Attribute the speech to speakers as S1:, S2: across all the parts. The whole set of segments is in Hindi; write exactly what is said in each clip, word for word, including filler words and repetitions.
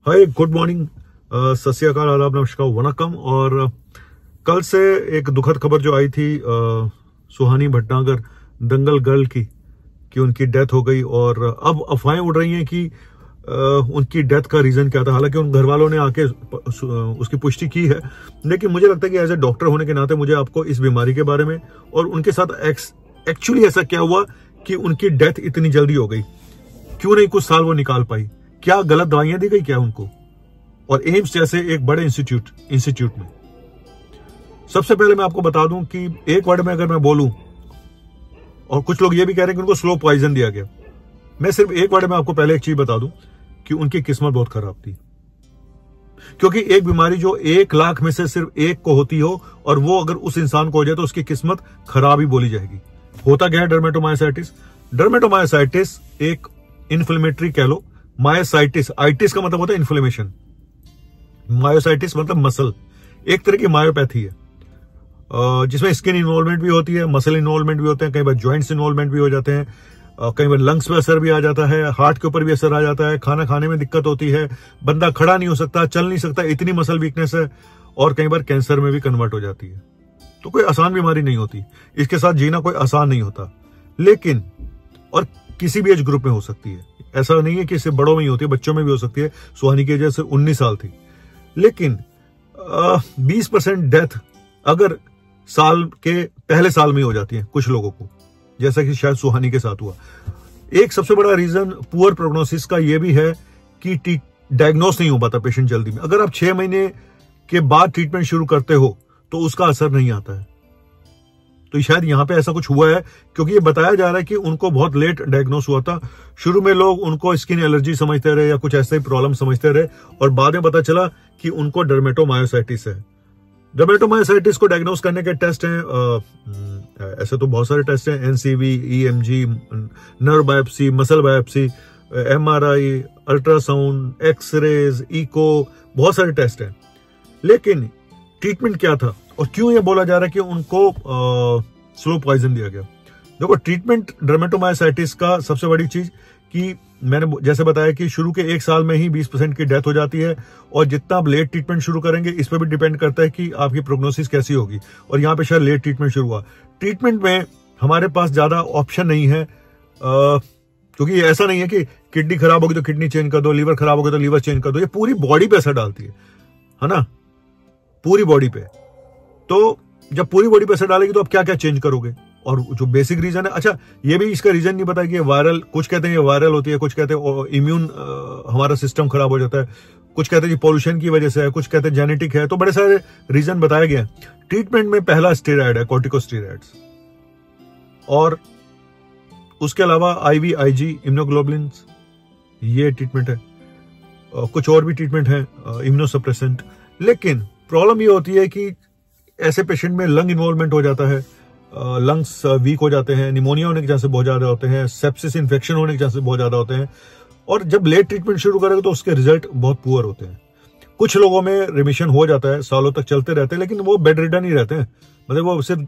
S1: हाय, गुड मॉर्निंग, सत श्री अकाल, आदाब, नमस्कार, वनकम। और कल से एक दुखद खबर जो आई थी आ, सुहानी भटनागर दंगल गर्ल की कि उनकी डेथ हो गई। और अब अफवाहें उड़ रही हैं कि आ, उनकी डेथ का रीजन क्या था। हालांकि उन घर वालों ने आके उसकी पुष्टि की है, लेकिन मुझे लगता है कि एज ए डॉक्टर होने के नाते मुझे आपको इस बीमारी के बारे में और उनके साथ एक्चुअली ऐसा क्या हुआ कि उनकी डेथ इतनी जल्दी हो गई, क्यों नहीं कुछ साल वो निकाल पाई, क्या गलत दवाइयां दी गई क्या उनको, और एम्स जैसे एक बड़े इंस्टीट्यूट इंस्टीट्यूट में। सबसे पहले मैं आपको बता दूं कि एक वर्ड में अगर मैं बोलूं, और कुछ लोग ये भी कह रहे हैं कि उनको स्लो पॉइजन दिया गया, मैं सिर्फ एक वर्ड में आपको पहले एक चीज बता दूं कि उनकी किस्मत बहुत खराब थी। क्योंकि एक बीमारी जो एक लाख में से सिर्फ एक को होती हो और वो अगर उस इंसान को हो जाए तो उसकी किस्मत खराब ही बोली जाएगी। होता क्या है डर्मेटोमायोसाइटिस? डर्मेटोमायोसाइटिस एक इन्फ्लेमेटरी कह लो, मायोसाइटिस, आइटिस का मतलब होता है इन्फ्लेमेशन, मायोसाइटिस मतलब मसल, एक तरह की मायोपैथी है जिसमें स्किन इन्वॉल्वमेंट भी होती है, मसल इन्वॉल्वमेंट भी होते हैं, कई बार जॉइंट्स इन्वॉल्वमेंट भी हो जाते हैं, कई बार लंग्स पे असर भी आ जाता है, हार्ट के ऊपर भी असर आ जाता है, खाना खाने में दिक्कत होती है, बंदा खड़ा नहीं हो सकता, चल नहीं सकता, इतनी मसल वीकनेस है, और कई बार कैंसर में भी कन्वर्ट हो जाती है। तो कोई आसान बीमारी नहीं होती, इसके साथ जीना कोई आसान नहीं होता, लेकिन और किसी भी एज ग्रुप में हो सकती है। ऐसा नहीं है कि सिर्फ बड़ों में ही होती है, बच्चों में भी हो सकती है। सुहानी की एज सिर्फ उन्नीस साल थी, लेकिन बीस परसेंट डेथ अगर साल के पहले साल में हो जाती है कुछ लोगों को, जैसा कि शायद सुहानी के साथ हुआ। एक सबसे बड़ा रीजन पुअर प्रोग्नोसिस का यह भी है कि डायग्नोस नहीं हो पाता पेशेंट जल्दी में। अगर आप छह महीने के बाद ट्रीटमेंट शुरू करते हो तो उसका असर नहीं आता है। तो शायद यहां पे ऐसा कुछ हुआ है, क्योंकि ये बताया जा रहा है कि उनको बहुत लेट डायग्नोस हुआ था। शुरू में लोग उनको स्किन एलर्जी समझते रहे या कुछ ऐसे ही प्रॉब्लम समझते रहे, और बाद में पता चला कि उनको डर्मेटोमायोसाइटिस है। डर्मेटोमायोसाइटिस को डायग्नोस करने के टेस्ट हैं, आ, ऐसे तो बहुत सारे टेस्ट हैं, NCV, EMG, nerve biopsy, muscle biopsy, MRI, ultrasound, x-rays, echo, बहुत सारे टेस्ट हैं। लेकिन ट्रीटमेंट क्या था और क्यों ये बोला जा रहा है कि उनको स्लो पॉइजन दिया गया? देखो, ट्रीटमेंट डर्मेटोमायोसाइटिस का सबसे बड़ी चीज कि मैंने जैसे बताया कि शुरू के एक साल में ही बीस परसेंट की डेथ हो जाती है, और जितना आप लेट ट्रीटमेंट शुरू करेंगे इस पर भी डिपेंड करता है कि आपकी प्रोग्नोसिस कैसी होगी। और यहाँ पे शायद लेट ट्रीटमेंट शुरू हुआ। ट्रीटमेंट में हमारे पास ज्यादा ऑप्शन नहीं है, क्योंकि ऐसा नहीं है कि किडनी खराब होगी तो किडनी चेंज कर दो, लीवर खराब होगी तो लीवर चेंज कर दो। ये पूरी बॉडी पे असर डालती है है ना, पूरी बॉडी पे। तो जब पूरी बॉडी पे असर डालेगी तो आप क्या क्या चेंज करोगे? और जो बेसिक रीजन है, अच्छा ये भी इसका रीजन नहीं पता कि ये वायरल, कुछ कहते हैं ये वायरल होती है, कुछ कहते हैं इम्यून हमारा सिस्टम खराब हो जाता है, कुछ कहते हैं पॉल्यूशन की वजह से है, कुछ कहते हैं जेनेटिक है। तो बड़े सारे रीजन बताए गए हैं। ट्रीटमेंट में पहला स्टेरॉइड है, कॉर्टिकोस्टेरॉइड्स, और उसके अलावा आईवी, आईजी, इम्यूनोग्लोबुलिन, ये ट्रीटमेंट है। कुछ और भी ट्रीटमेंट है, इम्यूनोसप्रेसेंट। लेकिन प्रॉब्लम ये होती है कि ऐसे पेशेंट में लंग इन्वॉल्वमेंट हो जाता है, लंग्स वीक हो जाते हैं, निमोनिया होने के चांसेस बहुत ज्यादा होते हैं, सेप्सिस इन्फेक्शन होने के चांसेस बहुत ज्यादा होते हैं, और जब लेट ट्रीटमेंट शुरू करेंगे तो उसके रिजल्ट बहुत पुअर होते हैं। कुछ लोगों में रिमिशन हो जाता है, सालों तक चलते रहते हैं, लेकिन वो बेड रिडन ही रहते हैं, मतलब वो सिर्फ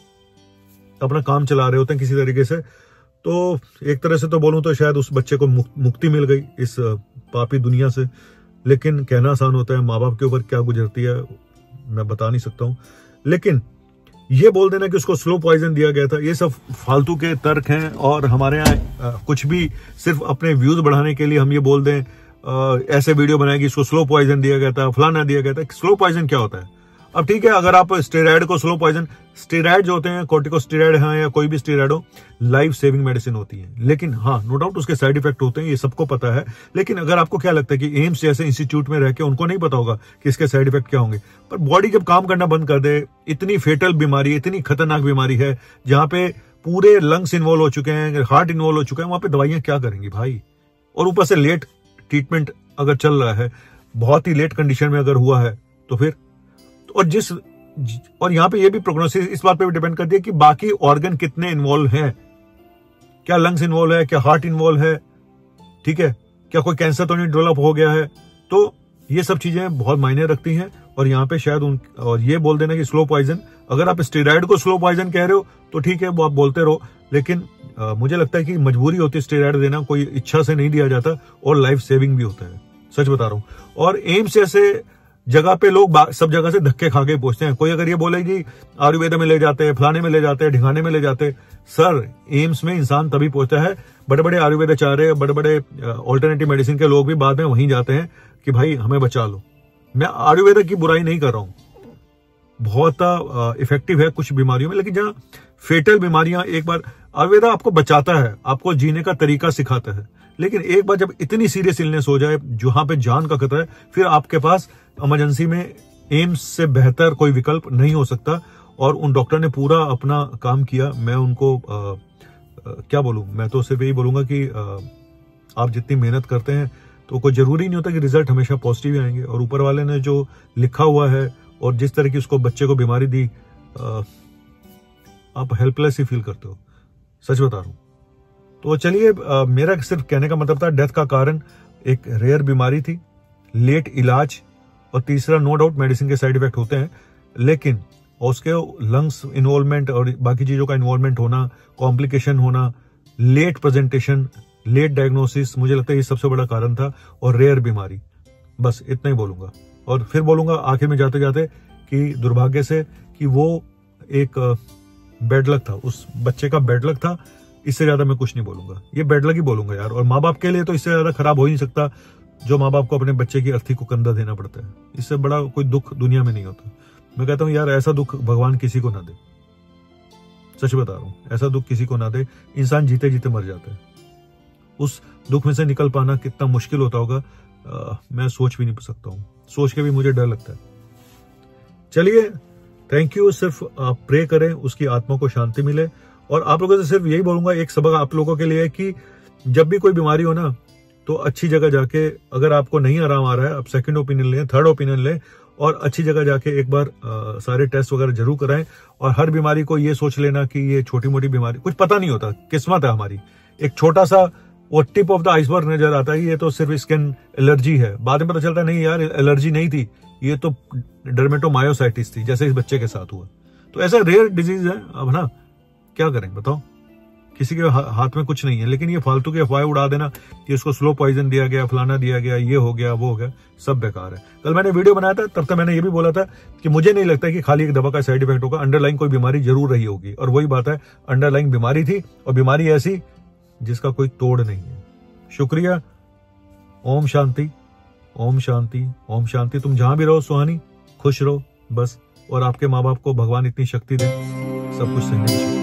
S1: अपना काम चला रहे होते हैं किसी तरीके से। तो एक तरह से तो बोलूं तो शायद उस बच्चे को मुक्ति मिल गई इस पापी दुनिया से, लेकिन कहना आसान होता है, माँ बाप के ऊपर क्या गुजरती है मैं बता नहीं सकता हूं। लेकिन ये बोल देना कि उसको स्लो पॉइजन दिया गया था, ये सब फालतू के तर्क हैं। और हमारे यहाँ कुछ भी सिर्फ अपने व्यूज बढ़ाने के लिए हम ये बोल दें, आ, ऐसे वीडियो बनाएगी इसको स्लो पॉइजन दिया गया था, फलाना दिया गया था। स्लो पॉइजन क्या होता है? अब ठीक है, अगर आप स्टेरॉइड को स्लो पॉइजन, स्टेरॉइड जो होते हैं, कॉर्टिकोस्टेरॉइड हैं या कोई भी स्टेरॉइड हो, लाइफ सेविंग मेडिसिन होती है, लेकिन हाँ नो डाउट उसके साइड इफेक्ट होते हैं, ये सबको पता है। लेकिन अगर आपको क्या लगता है कि एम्स जैसे इंस्टीट्यूट में रह के उनको नहीं पता होगा कि इसके साइड इफेक्ट क्या होंगे? पर बॉडी जब काम करना बंद कर दे, इतनी फेटल बीमारी, इतनी खतरनाक बीमारी है जहां पे पूरे लंग्स इन्वॉल्व हो चुके हैं, हार्ट इन्वॉल्व हो चुका है, वहां पे दवाइयां क्या करेंगी भाई? और ऊपर से लेट ट्रीटमेंट अगर चल रहा है, बहुत ही लेट कंडीशन में अगर हुआ है तो फिर, और जिस और यहाँ पे ये भी प्रोग्नोसिस इस बात पे भी डिपेंड करती है कि बाकी ऑर्गन कितने इन्वॉल्व हैं, क्या लंग्स इन्वॉल्व है, क्या हार्ट इन्वॉल्व है, ठीक है, क्या कोई कैंसर तो नहीं डेवलप हो गया है। तो ये सब चीजें बहुत मायने रखती हैं। और यहाँ पे शायद उन, और ये बोल देना कि स्लो पॉइजन, अगर आप स्टेरॉइड को स्लो पॉइजन कह रहे हो तो ठीक है, वो आप बोलते रहो, लेकिन आ, मुझे लगता है कि मजबूरी होती है स्टेरॉइड देना, कोई इच्छा से नहीं दिया जाता, और लाइफ सेविंग भी होता है। सच बता रहा हूं। और एम्स जैसे जगह पे लोग सब जगह से धक्के खा के पहुंचते हैं। कोई अगर ये बोले जी आयुर्वेद में ले जाते हैं, फलाने में ले जाते हैं, ढिगाने में ले जाते हैं, सर एम्स में इंसान तभी पहुंचता है। बड़े बड़े आयुर्वेदाचार्य, बड़े बड़े ऑल्टरनेटिव मेडिसिन के लोग भी बाद में वहीं जाते हैं कि भाई हमें बचा लो। मैं आयुर्वेद की बुराई नहीं कर रहा हूं, बहुत इफेक्टिव है कुछ बीमारियों में, लेकिन जहां फेटल बीमारियां, एक बार आयुर्वेदा आपको बचाता है, आपको जीने का तरीका सिखाता है, लेकिन एक बार जब इतनी सीरियस इलनेस हो जाए जहां पे जान का खतरा है, फिर आपके पास इमरजेंसी में एम्स से बेहतर कोई विकल्प नहीं हो सकता। और उन डॉक्टर ने पूरा अपना काम किया। मैं उनको आ, आ, क्या बोलूं, मैं तो सिर्फ यही बोलूंगा कि आ, आप जितनी मेहनत करते हैं तो कोई जरूरी नहीं होता कि रिजल्ट हमेशा पॉजिटिव ही आएंगे। और ऊपर वाले ने जो लिखा हुआ है और जिस तरह की उसको बच्चे को बीमारी दी, आ, आप हेल्पलेस ही फील करते हो, सच बता रहा हूं। तो चलिए, मेरा सिर्फ कहने का मतलब था, डेथ का कारण एक रेयर बीमारी थी, लेट इलाज, और तीसरा नो डाउट मेडिसिन के साइड इफेक्ट होते हैं, लेकिन उसके लंग्स इन्वॉल्वमेंट और बाकी चीजों का इन्वॉल्वमेंट होना, कॉम्प्लिकेशन होना, लेट प्रेजेंटेशन, लेट डायग्नोसिस, मुझे लगता है ये सबसे बड़ा कारण था, और रेयर बीमारी। बस इतना ही बोलूंगा। और फिर बोलूंगा आखिर में जाते जाते कि दुर्भाग्य से कि वो एक बेड लक था, उस बच्चे का बेड लक था। इससे ज्यादा मैं कुछ नहीं बोलूंगा, ये बेड लक ही बोलूंगा यार। और माँ बाप के लिए तो इससे ज्यादा खराब हो ही नहीं सकता, जो माँ बाप को अपने बच्चे की अर्थी को कंधा देना पड़ता है। इससे बड़ा कोई दुख दुनिया में नहीं होता। मैं कहता हूं यार, ऐसा दुख भगवान किसी को ना दे, सच बता रहा हूं, ऐसा दुख किसी को ना दे। इंसान जीते जीते मर जाता है, उस दुख में से निकल पाना कितना मुश्किल होता होगा, आ, मैं सोच भी नहीं सकता हूं। सोच के भी मुझे डर लगता है। चलिए, थैंक यू। सिर्फ आप प्रे करें, उसकी आत्मा को शांति मिले। और आप लोगों से सिर्फ यही बोलूंगा, एक सबक आप लोगों के लिए, कि जब भी कोई बीमारी हो ना, तो अच्छी जगह जाके, अगर आपको नहीं आराम आ रहा है, आप सेकंड ओपिनियन लें, थर्ड ओपिनियन लें, और अच्छी जगह जाके एक बार आ, सारे टेस्ट वगैरह जरूर कराएं। और हर बीमारी को ये सोच लेना कि ये छोटी मोटी बीमारी, कुछ पता नहीं होता, किस्मत है हमारी। एक छोटा सा वो टिप ऑफ द आइसबर्ग नजर आता है, ये तो सिर्फ स्किन एलर्जी है। बाद में पता चलता है नहीं यार, एलर्जी नहीं थी, ये तो डर्मेटोमायोसाइटिस थी, जैसे इस बच्चे के साथ हुआ। तो ऐसा रेयर डिजीज है। अब ना क्या करें बताओ, किसी के हा, हाथ में कुछ नहीं है। लेकिन ये फालतू की अफवाह उड़ा देना कि इसको स्लो पॉइजन दिया गया, फलाना दिया गया, ये हो गया, वो हो गया, सब बेकार है। कल मैंने वीडियो बनाया था, तब तक मैंने ये भी बोला था कि मुझे नहीं लगता कि खाली एक दवा का साइड इफेक्ट होगा, अंडरलाइन कोई बीमारी जरूर रही होगी। और वही बात है, अंडरलाइन बीमारी थी, और बीमारी ऐसी जिसका कोई तोड़ नहीं है। शुक्रिया। ओम शांति, ओम शांति, ओम शांति। तुम जहां भी रहो सुहानी, खुश रहो बस। और आपके माँ बाप को भगवान इतनी शक्ति दे, सब कुछ सही नहीं।